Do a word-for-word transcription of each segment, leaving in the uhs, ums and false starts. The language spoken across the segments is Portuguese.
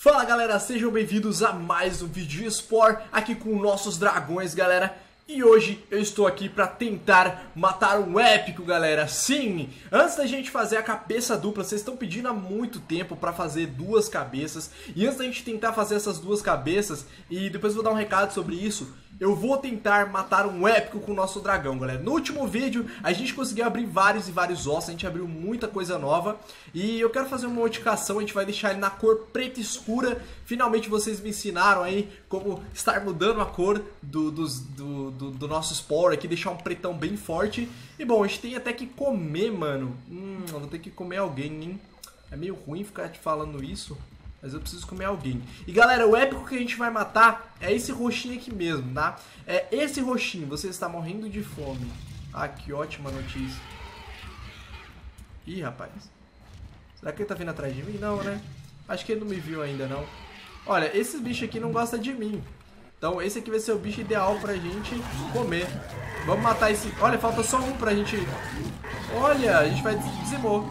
Fala galera, sejam bem-vindos a mais um vídeo de eSport aqui com nossos dragões, galera. E hoje eu estou aqui para tentar matar um épico, galera. Sim, antes da gente fazer a cabeça dupla, vocês estão pedindo há muito tempo para fazer duas cabeças. E antes da gente tentar fazer essas duas cabeças, e depois eu vou dar um recado sobre isso, eu vou tentar matar um épico com o nosso dragão, galera. No último vídeo, a gente conseguiu abrir vários e vários ossos, a gente abriu muita coisa nova. E eu quero fazer uma modificação, a gente vai deixar ele na cor preta escura. Finalmente vocês me ensinaram aí como estar mudando a cor do, dos, do, do, do nosso Spore aqui, deixar um pretão bem forte. E bom, a gente tem até que comer, mano. Hum, eu vou ter que comer alguém, hein? É meio ruim ficar te falando isso, mas eu preciso comer alguém. E galera, o épico que a gente vai matar é esse roxinho aqui mesmo, tá? É esse roxinho, você está morrendo de fome. Ah, que ótima notícia. Ih, rapaz. Será que ele tá vindo atrás de mim? Não, né? Acho que ele não me viu ainda, não. Olha, esses bichos aqui não gostam de mim. Então esse aqui vai ser o bicho ideal pra gente comer. Vamos matar esse... Olha, falta só um pra gente... Olha, a gente vai dizimou.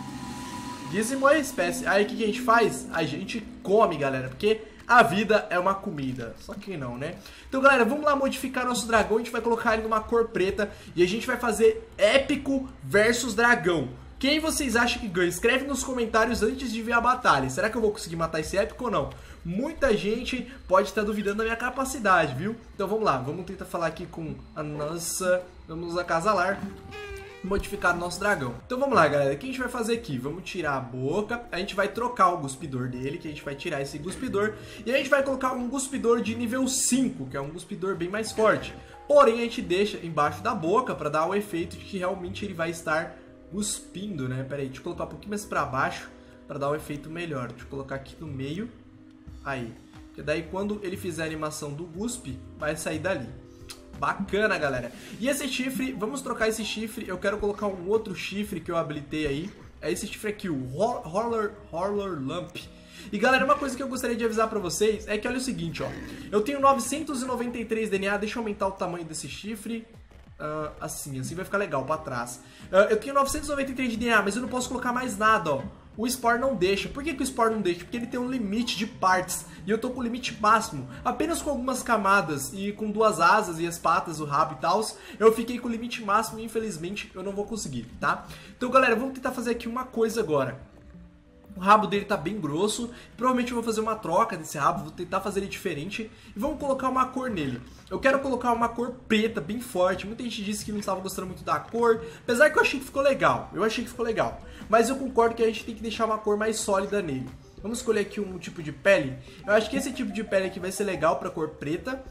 Dizimou a espécie. Aí o que a gente faz? A gente come, galera. Porque a vida é uma comida. Só que não, né? Então, galera, vamos lá modificar nosso dragão. A gente vai colocar ele numa cor preta. E a gente vai fazer épico versus dragão. Quem vocês acham que ganha? Escreve nos comentários antes de ver a batalha. Será que eu vou conseguir matar esse épico ou não? Muita gente pode estar duvidando da minha capacidade, viu? Então vamos lá, vamos tentar falar aqui com a nossa... Vamos nos acasalar, modificar o nosso dragão. Então vamos lá, galera, o que a gente vai fazer aqui? Vamos tirar a boca, a gente vai trocar o cuspidor dele, que a gente vai tirar esse cuspidor, e a gente vai colocar um cuspidor de nível cinco, que é um cuspidor bem mais forte. Porém, a gente deixa embaixo da boca para dar o efeito de que realmente ele vai estar cuspindo, né? Pera aí, deixa eu colocar um pouquinho mais pra baixo para dar um efeito melhor. Deixa eu colocar aqui no meio. Aí. Porque daí quando ele fizer a animação do cuspe, vai sair dali. Bacana, galera. E esse chifre, vamos trocar esse chifre. Eu quero colocar um outro chifre que eu habilitei aí. É esse chifre aqui, o Horror, Horror Lamp. E galera, uma coisa que eu gostaria de avisar pra vocês é que olha o seguinte, ó. Eu tenho novecentos e noventa e três D N A, deixa eu aumentar o tamanho desse chifre. Uh, assim, assim vai ficar legal pra trás. uh, Eu tenho novecentos e noventa e três de D N A, mas eu não posso colocar mais nada, ó. O Spore não deixa. Por que que o Spore não deixa? Porque ele tem um limite de partes. E eu tô com o limite máximo. Apenas com algumas camadas e com duas asas e as patas, o rabo e tal, eu fiquei com o limite máximo e infelizmente eu não vou conseguir, tá? Então galera, vamos tentar fazer aqui uma coisa agora. O rabo dele tá bem grosso. Provavelmente eu vou fazer uma troca desse rabo. Vou tentar fazer ele diferente. E vamos colocar uma cor nele. Eu quero colocar uma cor preta, bem forte. Muita gente disse que não estava gostando muito da cor. Apesar que eu achei que ficou legal. Eu achei que ficou legal. Mas eu concordo que a gente tem que deixar uma cor mais sólida nele. Vamos escolher aqui um tipo de pele. Eu acho que esse tipo de pele aqui vai ser legal pra cor preta.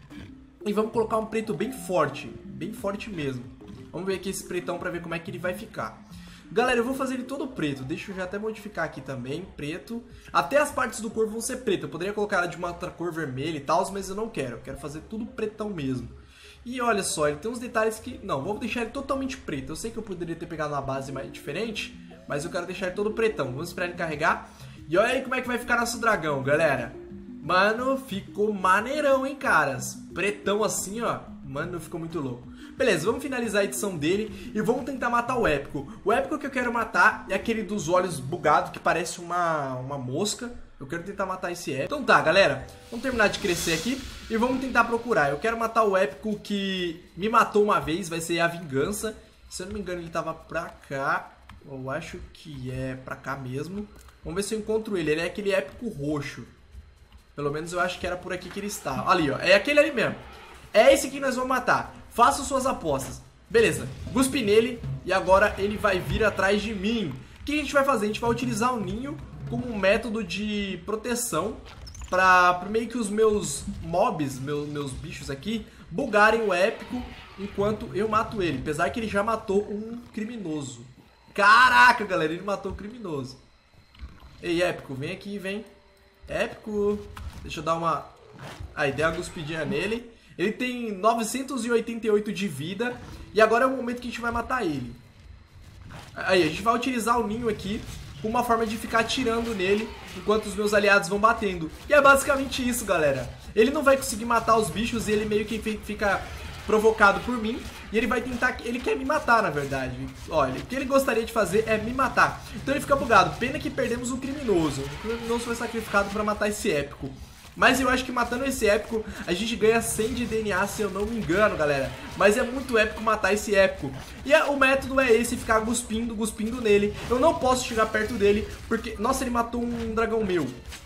E vamos colocar um preto bem forte. Bem forte mesmo. Vamos ver aqui esse pretão pra ver como é que ele vai ficar. Galera, eu vou fazer ele todo preto. Deixa eu já até modificar aqui também, preto. Até as partes do corpo vão ser preto. Eu poderia colocar ela de uma outra cor vermelha e tal, mas eu não quero. Eu quero fazer tudo pretão mesmo. E olha só, ele tem uns detalhes que... Não, vou deixar ele totalmente preto. Eu sei que eu poderia ter pegado uma base mais diferente, mas eu quero deixar ele todo pretão. Vamos esperar ele carregar. E olha aí como é que vai ficar nosso dragão, galera. Mano, ficou maneirão, hein, caras. Pretão assim, ó. Mano, ficou muito louco. Beleza, vamos finalizar a edição dele e vamos tentar matar o épico. O épico que eu quero matar é aquele dos olhos bugados que parece uma, uma mosca. Eu quero tentar matar esse épico. Então tá, galera, vamos terminar de crescer aqui e vamos tentar procurar. Eu quero matar o épico que me matou uma vez, vai ser a vingança. Se eu não me engano ele tava pra cá. Eu acho que é pra cá mesmo. Vamos ver se eu encontro ele. Ele é aquele épico roxo. Pelo menos eu acho que era por aqui que ele está. Ali, ó, é aquele ali mesmo. É esse que nós vamos matar. Façam suas apostas. Beleza, cuspi nele e agora ele vai vir atrás de mim. O que a gente vai fazer? A gente vai utilizar o ninho como um método de proteção para meio que os meus mobs, meus, meus bichos aqui, bugarem o épico enquanto eu mato ele. Apesar que ele já matou um criminoso. Caraca, galera, ele matou o criminoso. Ei, épico, vem aqui, vem. Épico. Deixa eu dar uma... Aí, dei uma cuspidinha nele. Ele tem novecentos e oitenta e oito de vida. E agora é o momento que a gente vai matar ele. Aí, a gente vai utilizar o ninho aqui como uma forma de ficar atirando nele enquanto os meus aliados vão batendo. E é basicamente isso, galera. Ele não vai conseguir matar os bichos e ele meio que fica provocado por mim. E ele vai tentar... Ele quer me matar, na verdade. Olha, o que ele gostaria de fazer é me matar. Então ele fica bugado. Pena que perdemos o criminoso. O criminoso foi sacrificado pra matar esse épico. Mas eu acho que matando esse épico, a gente ganha cem de D N A, se eu não me engano, galera. Mas é muito épico matar esse épico. E a, o método é esse, ficar cuspindo, cuspindo nele. Eu não posso chegar perto dele, porque... Nossa, ele matou um dragão meu.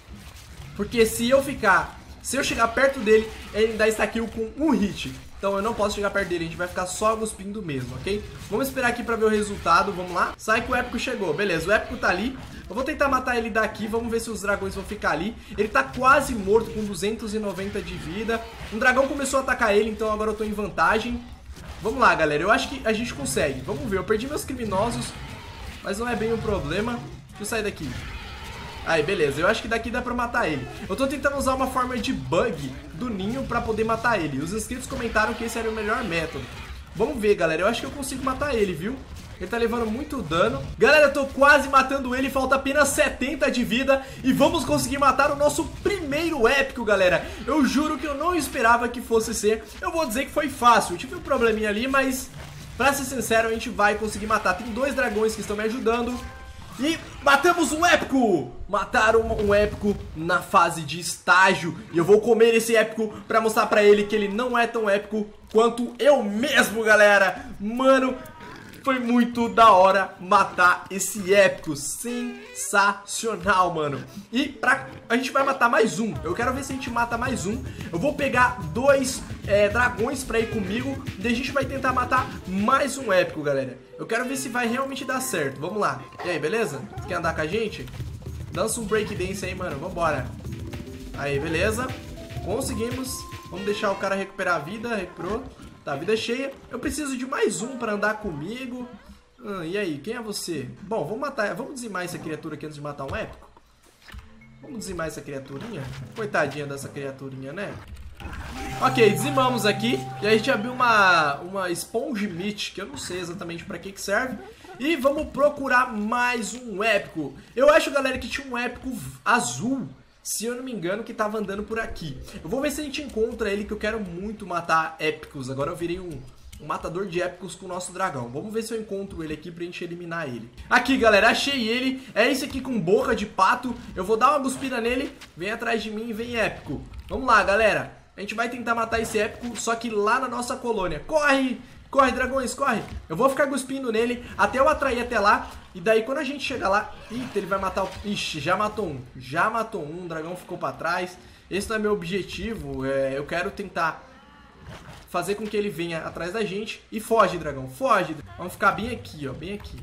Porque se eu ficar... Se eu chegar perto dele, ele dá insta-kill com um hit. Então eu não posso chegar perto dele, a gente vai ficar só cuspindo mesmo, ok? Vamos esperar aqui pra ver o resultado, vamos lá. Sai que o épico chegou, beleza, o épico tá ali. Eu vou tentar matar ele daqui, vamos ver se os dragões vão ficar ali. Ele tá quase morto, com duzentos e noventa de vida. Um dragão começou a atacar ele, então agora eu tô em vantagem. Vamos lá, galera, eu acho que a gente consegue. Vamos ver, eu perdi meus criminosos, mas não é bem um problema. Deixa eu sair daqui. Aí, beleza, eu acho que daqui dá pra matar ele. Eu tô tentando usar uma forma de bug do ninho pra poder matar ele. Os inscritos comentaram que esse era o melhor método. Vamos ver, galera, eu acho que eu consigo matar ele, viu? Ele tá levando muito dano. Galera, eu tô quase matando ele, falta apenas setenta de vida. E vamos conseguir matar o nosso primeiro épico, galera. Eu juro que eu não esperava que fosse ser. Eu vou dizer que foi fácil, eu tive um probleminha ali, mas... Pra ser sincero, a gente vai conseguir matar. Tem dois dragões que estão me ajudando. E matamos um épico! Mataram um épico na fase de estágio. E eu vou comer esse épico pra mostrar pra ele que ele não é tão épico quanto eu mesmo, galera. Mano, foi muito da hora matar esse épico. Sensacional, mano. E pra... a gente vai matar mais um. Eu quero ver se a gente mata mais um. Eu vou pegar dois é, dragões pra ir comigo. E a gente vai tentar matar mais um épico, galera. Eu quero ver se vai realmente dar certo. Vamos lá. E aí, beleza? Você quer andar com a gente? Dança um breakdance aí, mano. Vambora. Aí, beleza. Conseguimos. Vamos deixar o cara recuperar a vida. Recuperou. Tá, vida cheia. Eu preciso de mais um pra andar comigo. Ah, e aí, quem é você? Bom, vamos matar. Vamos dizimar essa criatura aqui antes de matar um épico? Vamos dizimar essa criaturinha? Coitadinha dessa criaturinha, né? Ok, dizimamos aqui. E aí a gente abriu uma, uma Sponge Meat, que eu não sei exatamente pra que que serve. E vamos procurar mais um épico. Eu acho, galera, que tinha um épico azul, se eu não me engano, que tava andando por aqui. Eu vou ver se a gente encontra ele, que eu quero muito matar épicos. Agora eu virei um, um matador de épicos com o nosso dragão. Vamos ver se eu encontro ele aqui pra gente eliminar ele. Aqui, galera, achei ele. É esse aqui com boca de pato. Eu vou dar uma cuspida nele. Vem atrás de mim e vem épico. Vamos lá, galera. A gente vai tentar matar esse épico, só que lá na nossa colônia. Corre! Corre, dragões, corre! Eu vou ficar cuspindo nele até eu atrair até lá. E daí quando a gente chegar lá... Eita, ele vai matar o... Ixi, já matou um. Já matou um, o dragão ficou pra trás. Esse não é meu objetivo. É... Eu quero tentar fazer com que ele venha atrás da gente. E foge, dragão, foge. Vamos ficar bem aqui, ó, bem aqui.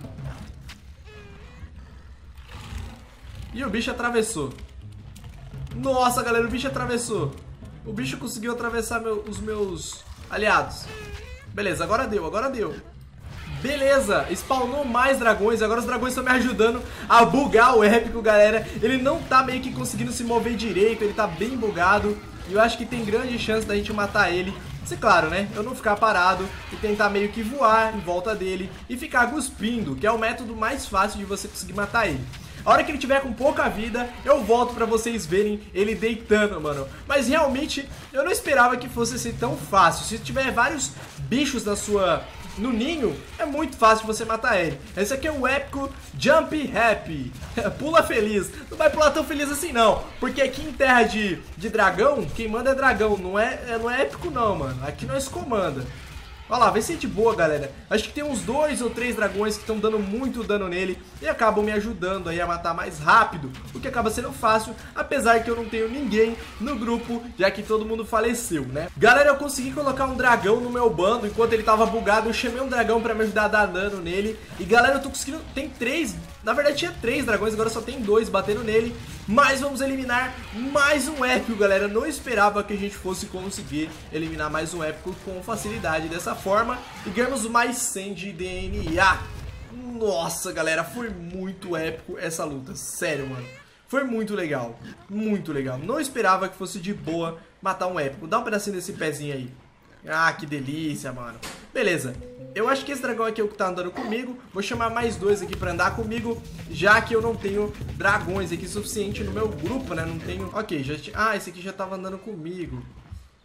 E o bicho atravessou. Nossa, galera, o bicho atravessou. O bicho conseguiu atravessar meu... os meus aliados. Beleza, agora deu, agora deu. Beleza, spawnou mais dragões. Agora os dragões estão me ajudando a bugar o épico, galera. Ele não tá meio que conseguindo se mover direito. Ele tá bem bugado. E eu acho que tem grande chance da gente matar ele. Mas é claro, né, eu não ficar parado e tentar meio que voar em volta dele e ficar cuspindo, que é o método mais fácil de você conseguir matar ele. A hora que ele tiver com pouca vida, eu volto pra vocês verem ele deitando, mano. Mas realmente, eu não esperava que fosse ser tão fácil. Se tiver vários bichos na sua... no ninho, é muito fácil você matar ele. Esse aqui é o épico Jump Happy. Pula feliz. Não vai pular tão feliz assim não, porque aqui em terra de, de dragão, quem manda é dragão. Não é, não é épico não, mano. Aqui nós comanda. Olha lá, vai ser de boa, galera. Acho que tem uns dois ou três dragões que estão dando muito dano nele e acabam me ajudando aí a matar mais rápido, o que acaba sendo fácil, apesar que eu não tenho ninguém no grupo, já que todo mundo faleceu, né? Galera, eu consegui colocar um dragão no meu bando enquanto ele tava bugado. Eu chamei um dragão pra me ajudar a dar dano nele. E galera, eu tô conseguindo... Tem três... Na verdade tinha três dragões, agora só tem dois batendo nele. Mas vamos eliminar mais um épico, galera. Eu não esperava que a gente fosse conseguir eliminar mais um épico com facilidade dessa forma. E ganhamos mais cem de D N A. Nossa, galera, foi muito épico essa luta. Sério, mano. Foi muito legal. Muito legal. Não esperava que fosse de boa matar um épico. Dá um pedacinho desse pezinho aí. Ah, que delícia, mano. Beleza. Eu acho que esse dragão aqui é o que tá andando comigo. Vou chamar mais dois aqui pra andar comigo, já que eu não tenho dragões aqui suficiente no meu grupo, né? Não tenho... Ok, já... Ah, esse aqui já tava andando comigo.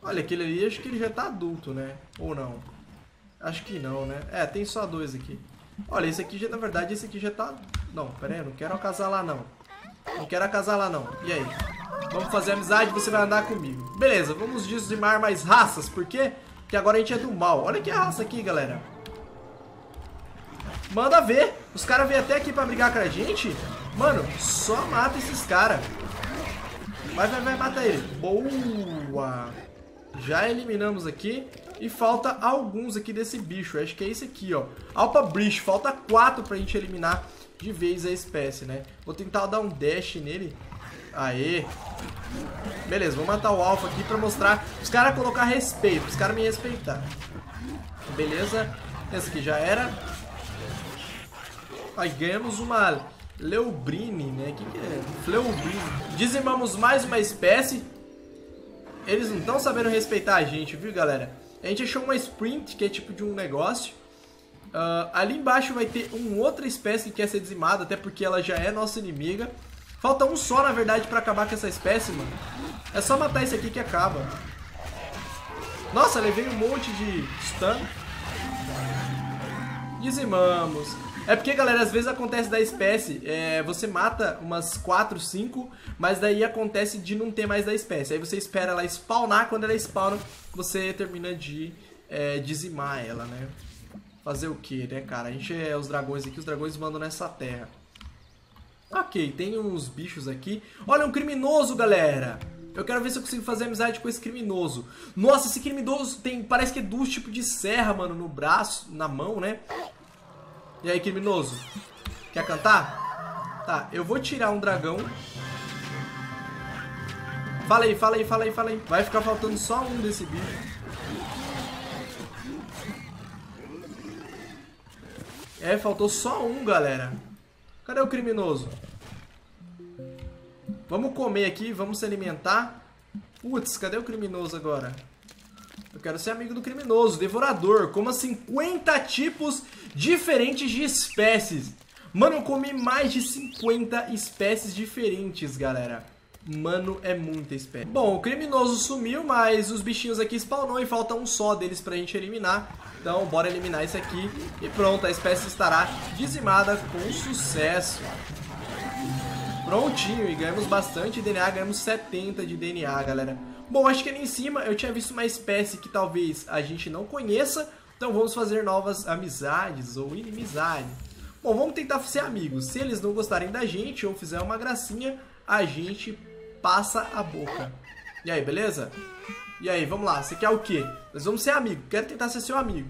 Olha, aquele ali, acho que ele já tá adulto, né? Ou não? Acho que não, né? É, tem só dois aqui. Olha, esse aqui já, na verdade, esse aqui já tá... Não, pera aí, eu não quero acasalar, não. Não quero acasalar, não. E aí? Vamos fazer amizade, você vai andar comigo. Beleza, vamos dizimar mais raças. Por quê? Porque agora a gente é do mal. Olha que raça aqui, galera. Manda ver. Os caras vêm até aqui pra brigar com a gente. Mano, só mata esses caras. Vai, vai, vai, mata ele. Boa. Já eliminamos aqui. E falta alguns aqui desse bicho. Acho que é esse aqui, ó. Alpha Breach. Falta quatro pra gente eliminar de vez a espécie, né? Vou tentar dar um dash nele. Aê. Beleza, vou matar o Alpha aqui pra mostrar. Os caras colocar respeito. Os caras me respeitar. Beleza. Esse aqui já era. Aí ganhamos uma Leubrine, né? O que, que é? Fleubrine. Dizimamos mais uma espécie. Eles não estão sabendo respeitar a gente, viu, galera? A gente achou uma Sprint, que é tipo de um negócio. Uh, ali embaixo vai ter uma outra espécie que quer ser dizimada, até porque ela já é nossa inimiga. Falta um só, na verdade, pra acabar com essa espécie, mano. É só matar esse aqui que acaba. Nossa, levei um monte de stun. Dizimamos. É porque, galera, às vezes acontece da espécie, é, você mata umas quatro, cinco, mas daí acontece de não ter mais da espécie. Aí você espera ela spawnar, quando ela spawna, você termina de é, dizimar ela, né? Fazer o que, né, cara? A gente é os dragões aqui, os dragões mandam nessa terra. Ok, tem uns bichos aqui. Olha, um criminoso, galera! Eu quero ver se eu consigo fazer amizade com esse criminoso. Nossa, esse criminoso tem, parece que é duas tipos de serra, mano, no braço, na mão, né? E aí, criminoso? Quer cantar? Tá, eu vou tirar um dragão. Fala aí, fala aí, fala aí, fala aí. Vai ficar faltando só um desse bicho. É, faltou só um, galera. Cadê o criminoso? Vamos comer aqui, vamos se alimentar. Putz, cadê o criminoso agora? Eu quero ser amigo do criminoso, devorador. Coma cinquenta tipos diferentes de espécies. Mano, eu comi mais de cinquenta espécies diferentes, galera. Mano, é muita espécie. Bom, o criminoso sumiu, mas os bichinhos aqui spawnou e falta um só deles pra gente eliminar. Então, bora eliminar esse aqui. E pronto, a espécie estará dizimada com sucesso. Prontinho, e ganhamos bastante D N A, ganhamos setenta de D N A, galera. Bom, acho que ali em cima eu tinha visto uma espécie que talvez a gente não conheça. Então vamos fazer novas amizades ou inimizades. Bom, vamos tentar ser amigos. Se eles não gostarem da gente ou fizer uma gracinha, a gente passa a boca. E aí, beleza? E aí, vamos lá. Você quer o quê? Nós vamos ser amigos. Quero tentar ser seu amigo.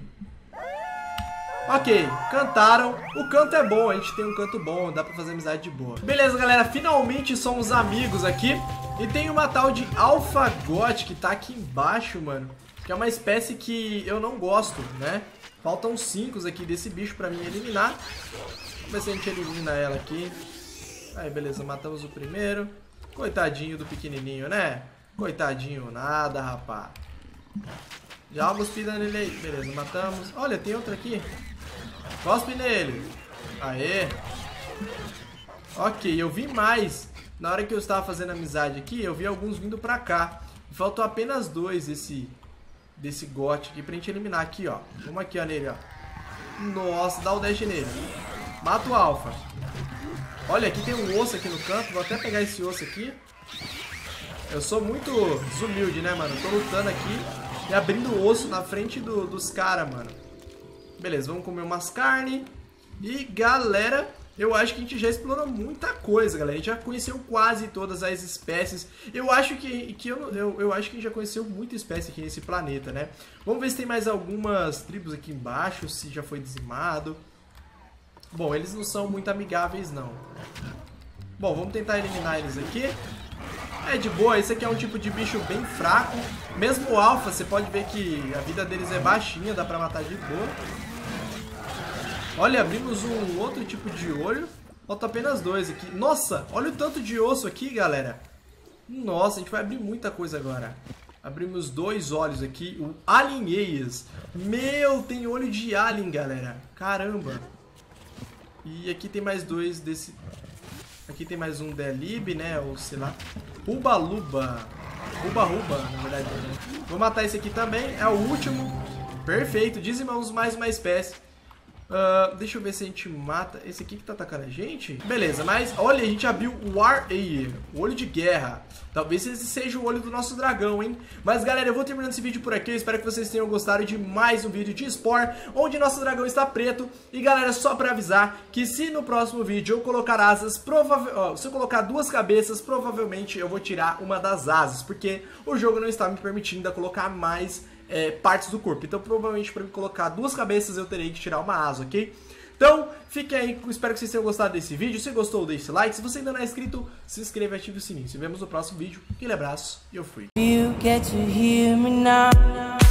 Ok, cantaram. O canto é bom, a gente tem um canto bom, dá pra fazer amizade de boa. Beleza, galera, finalmente somos amigos aqui. E tem uma tal de AlphaGoth que tá aqui embaixo, mano. Que é uma espécie que eu não gosto, né? Faltam cinco aqui desse bicho pra mim eliminar. Vamos ver se a gente elimina ela aqui. Aí, beleza, matamos o primeiro. Coitadinho do pequenininho, né? Coitadinho nada, rapaz. Já cuspida nele aí. Beleza, matamos. Olha, tem outro aqui. Cospe nele. Aê. Ok, eu vi mais. Na hora que eu estava fazendo amizade aqui, eu vi alguns vindo pra cá. Faltou apenas dois desse, desse gote aqui pra gente eliminar aqui, ó. Vamos aqui, ó, nele, ó. Nossa, dá o dash nele. Mata o Alpha. Olha, aqui tem um osso aqui no canto. Vou até pegar esse osso aqui. Eu sou muito desumilde, né, mano? Tô lutando aqui e abrindo o osso na frente do, dos caras, mano. Beleza, vamos comer umas carnes. E, galera, eu acho que a gente já explorou muita coisa, galera. A gente já conheceu quase todas as espécies. Eu acho que, que eu, eu, eu acho que a gente já conheceu muita espécie aqui nesse planeta, né? Vamos ver se tem mais algumas tribos aqui embaixo, se já foi dizimado. Bom, eles não são muito amigáveis, não. Bom, vamos tentar eliminar eles aqui. É de boa, esse aqui é um tipo de bicho bem fraco. Mesmo o Alpha, você pode ver que a vida deles é baixinha, dá pra matar de boa. Olha, abrimos um outro tipo de olho. Falta apenas dois aqui. Nossa, olha o tanto de osso aqui, galera. Nossa, a gente vai abrir muita coisa agora. Abrimos dois olhos aqui. O Alien Eyes. Meu, tem olho de alien, galera. Caramba. E aqui tem mais dois desse... Aqui tem mais um Delib, né? Ou sei lá. Ubaluba. Ruba Ruba, na verdade. Né? Vou matar esse aqui também, é o último. Perfeito, dizimamos mais uma espécie. Uh, deixa eu ver se a gente mata esse aqui que tá atacando a gente. Beleza, mas olha, a gente abriu o ar aí, o olho de guerra. Talvez esse seja o olho do nosso dragão, hein? Mas galera, eu vou terminando esse vídeo por aqui. Eu espero que vocês tenham gostado de mais um vídeo de Spore, onde nosso dragão está preto. E galera, só pra avisar que se no próximo vídeo eu colocar asas, provavelmente, se eu colocar duas cabeças, provavelmente eu vou tirar uma das asas, porque o jogo não está me permitindo colocar mais É, partes do corpo. Então provavelmente para colocar duas cabeças eu terei que tirar uma asa, ok? Então fiquem aí, espero que vocês tenham gostado desse vídeo. Se gostou, deixe like. Se você ainda não é inscrito, se inscreva e ative o sininho. Se vemos no próximo vídeo. Aquele abraço e eu fui. You get to hear me now.